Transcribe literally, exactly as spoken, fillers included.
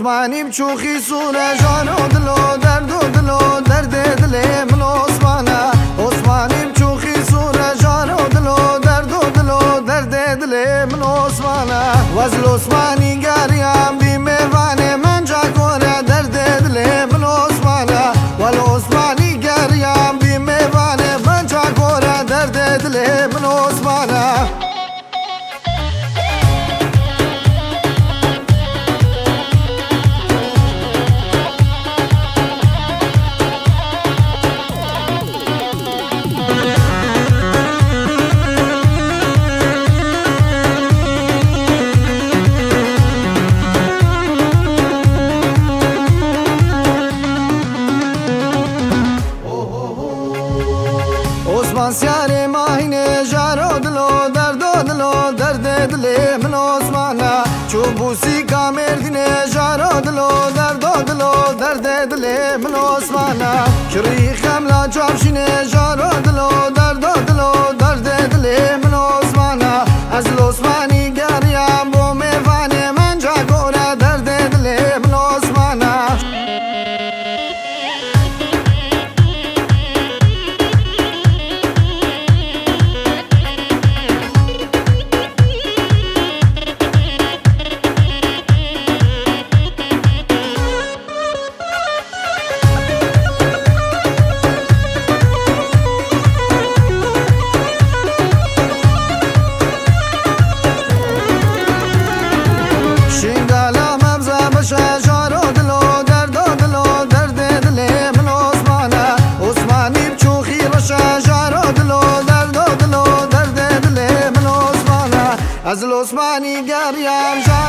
عثمانی بچوخی سوره جان و دل و درد و دل و درد دل من عثمانه عثمانی بچوخی سوره جان و دل و درد و دل و درد دل من عثمانه وزل عثمانی گریم بی میوانه من جا کنه درد دل من عثمانه ول عثمانی گریم بی میوانه من جا کنه درد دل من عثمانه عثمان سیار ماهینه جارو دلو درد و دلو درد دل من عثمانه چوبوسی کامردینه جارو دلو درد و دلو درد دل من عثمانه کری خملا جابشینه جارو دلو درد و دلو درد دل من عثمانه از عثمانی گریم بو میوانه من جا گوره درد دل من عثمانه جارو دلو درد و دلو درد دل من عثمانه عثمانی بچوخی رشا جارو دلو درد و دلو درد دل من عثمانه از عثمانی گریم